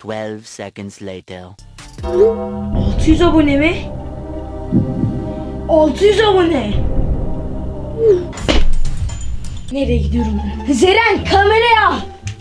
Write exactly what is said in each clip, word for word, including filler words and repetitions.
twelve seconds later. altı yüz abone mi? altı yüz abone. Nereye gidiyorum ben? Zeren, kameraya.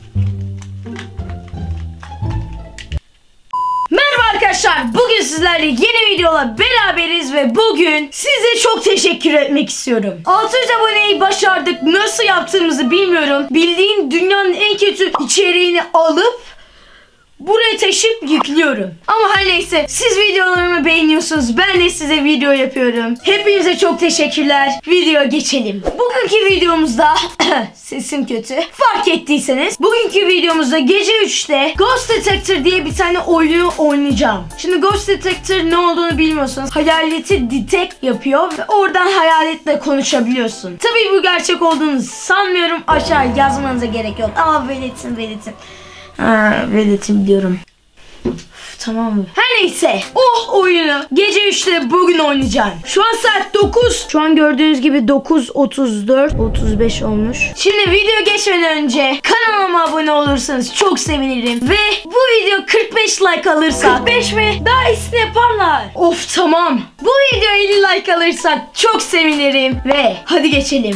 Merhaba arkadaşlar. Bugün sizlerle yeni videola beraberiz ve bugün size çok teşekkür etmek istiyorum. altı yüz aboneyi başardık. Nasıl yaptığımızı bilmiyorum. Bildiğin dünyanın en kötü içeriğini alıp buraya taşıp yüklüyorum. Ama her neyse, siz videolarımı beğeniyorsunuz. Ben de size video yapıyorum. Hepinize çok teşekkürler. Videoya geçelim. Bugünkü videomuzda sesim kötü. Fark ettiyseniz bugünkü videomuzda gece üçte Ghost Detector diye bir tane oyunu oynayacağım. Şimdi Ghost Detector ne olduğunu bilmiyorsanız, hayaleti detect yapıyor ve oradan hayaletle konuşabiliyorsun. Tabii bu gerçek olduğunu sanmıyorum. Aşağı yazmanıza gerek yok. Ama belirtin belirtin. Ha, veletim diyorum. Tamam mı? Her neyse. Oh, oyunu gece üçte bugün oynayacağım. Şu an saat dokuz. Şu an gördüğünüz gibi dokuz otuz dört otuz beş olmuş. Şimdi video geçmeden önce kanalıma abone olursanız çok sevinirim. Ve bu video kırk beş like alırsa, kırk beş mi? Daha iyisini yaparlar. Of, tamam. Bu video elli like alırsa çok sevinirim. Ve hadi geçelim.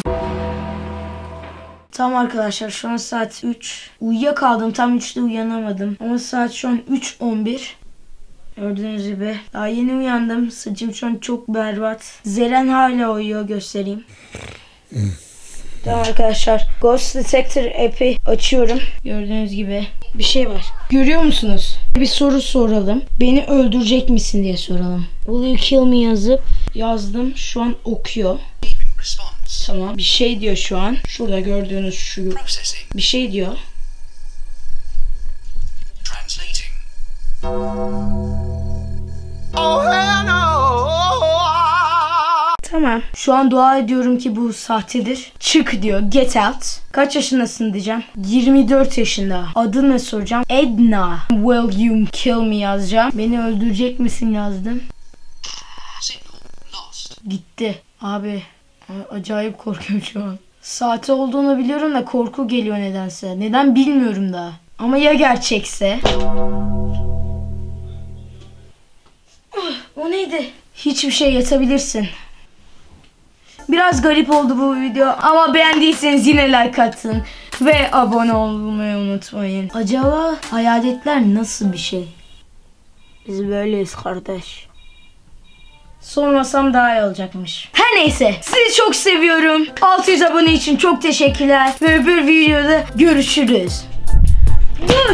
Tamam arkadaşlar, şu an saat üç. Uyuyakaldım, tam üçte uyanamadım. Ama saat şu an üç on bir. Gördüğünüz gibi daha yeni uyandım. Saçım şu an çok berbat. Zeren hala uyuyor, göstereyim. Tamam arkadaşlar, Ghost Detector app'i açıyorum. Gördüğünüz gibi bir şey var. Görüyor musunuz? Bir soru soralım. Beni öldürecek misin diye soralım. Will you kill me yazıp yazdım. Şu an okuyor. Tamam. Bir şey diyor şu an. Şurada gördüğünüz şu bir şey diyor. Tamam. Şu an dua ediyorum ki bu sahtedir. Çık diyor. Get out. Kaç yaşındasın diyeceğim. yirmi dört yaşında. Adını ne soracağım? Edna. Will you kill me yazacağım. Beni öldürecek misin yazdım. Gitti. Abi. Acayip korkuyorum şu an. Saati olduğunu biliyorum da korku geliyor nedense. Neden bilmiyorum da. Ama ya gerçekse? O neydi? Hiçbir şey, yatabilirsin. Biraz garip oldu bu video ama beğendiyseniz yine like atın ve abone olmayı unutmayın. Acaba hayaletler nasıl bir şey? Biz böyleyiz kardeş. Sormasam daha iyi olacakmış. Her neyse, sizi çok seviyorum. altı yüz abone için çok teşekkürler ve öbür videoda görüşürüz. Dur.